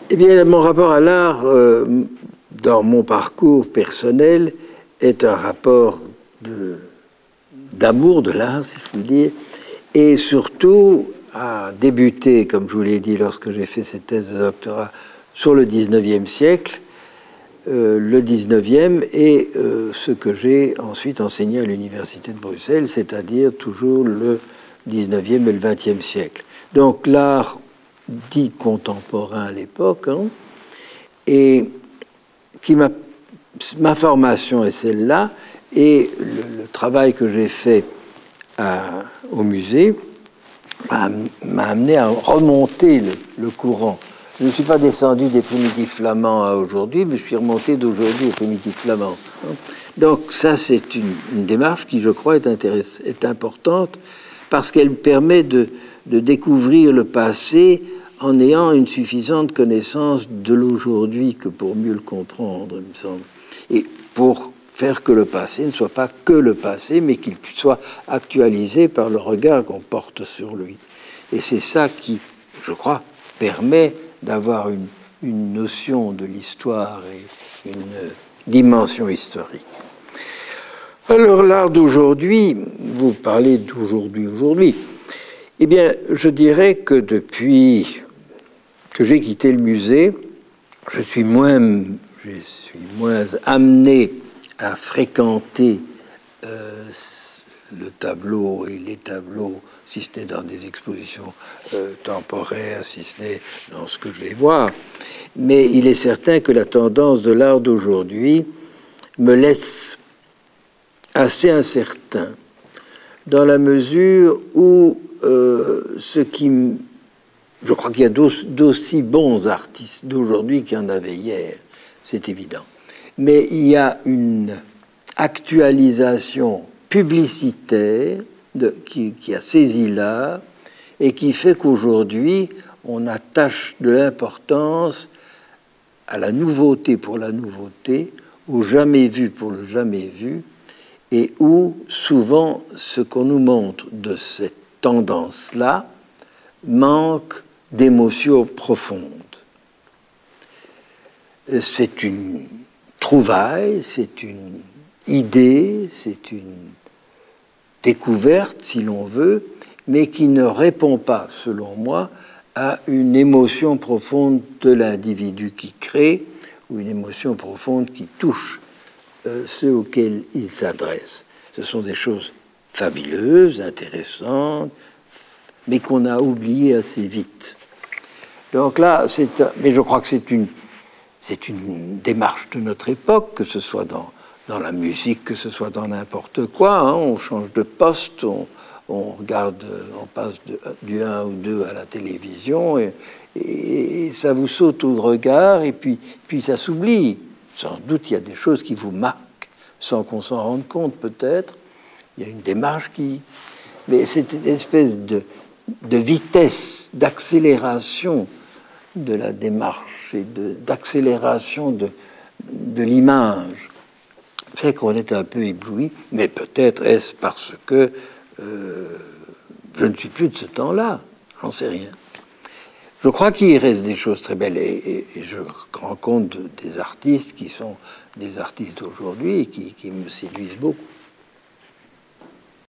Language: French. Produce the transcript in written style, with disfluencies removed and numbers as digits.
Eh bien, mon rapport à l'art, dans mon parcours personnel, est un rapport d'amour de l'art, si je puis dire, et surtout a débuté, comme je vous l'ai dit, lorsque j'ai fait cette thèse de doctorat sur le 19e siècle, le 19e et ce que j'ai ensuite enseigné à l'Université de Bruxelles, c'est-à-dire toujours le 19e et le 20e siècle. Donc l'art dit contemporain à l'époque, hein, et qui ma formation est celle-là, et le travail que j'ai fait au musée m'a amené à remonter le courant. Je ne suis pas descendu des primitifs flamands à aujourd'hui, mais je suis remonté d'aujourd'hui aux primitifs flamands. Donc ça, c'est une démarche qui, je crois, est importante parce qu'elle permet de découvrir le passé en ayant une suffisante connaissance de l'aujourd'hui que pour mieux le comprendre, il me semble. Et pour faire que le passé ne soit pas que le passé, mais qu'il soit actualisé par le regard qu'on porte sur lui. Et c'est ça qui, je crois, permet d'avoir une notion de l'histoire et une dimension historique. Alors l'art d'aujourd'hui, vous parlez d'aujourd'hui. Eh bien, je dirais que depuis que j'ai quitté le musée, je suis moins amené à fréquenter le tableau et les tableaux, si ce n'est dans des expositions temporaires, si ce n'est dans ce que je vais voir. Mais il est certain que la tendance de l'art d'aujourd'hui me laisse assez incertain, dans la mesure où je crois qu'il y a d'aussi bons artistes d'aujourd'hui qu'il y en avait hier, c'est évident. Mais il y a une actualisation publicitaire qui a saisi l'art et qui fait qu'aujourd'hui, on attache de l'importance à la nouveauté pour la nouveauté, au jamais vu pour le jamais vu, et où souvent ce qu'on nous montre de cette tendance-là manque d'émotions profondes. C'est une trouvaille, c'est une idée, c'est une découverte, si l'on veut, mais qui ne répond pas, selon moi, à une émotion profonde de l'individu qui crée, ou une émotion profonde qui touche ceux auxquels il s'adresse. Ce sont des choses fabuleuses, intéressantes, mais qu'on a oubliées assez vite. Donc là, mais je crois que c'est une démarche de notre époque, que ce soit dans la musique, que ce soit dans n'importe quoi. Hein, on change de poste, on regarde, on passe du 1 ou 2 à la télévision, et ça vous saute au regard, et puis ça s'oublie. Sans doute, il y a des choses qui vous marquent, sans qu'on s'en rende compte, peut-être. Il y a une démarche mais c'est une espèce de vitesse, d'accélération de la démarche et d'accélération de l'image fait qu'on est un peu ébloui, mais peut-être est-ce parce que je ne suis plus de ce temps-là, j'en sais rien. Je crois qu'il reste des choses très belles et je rencontre des artistes qui sont des artistes d'aujourd'hui et qui me séduisent beaucoup.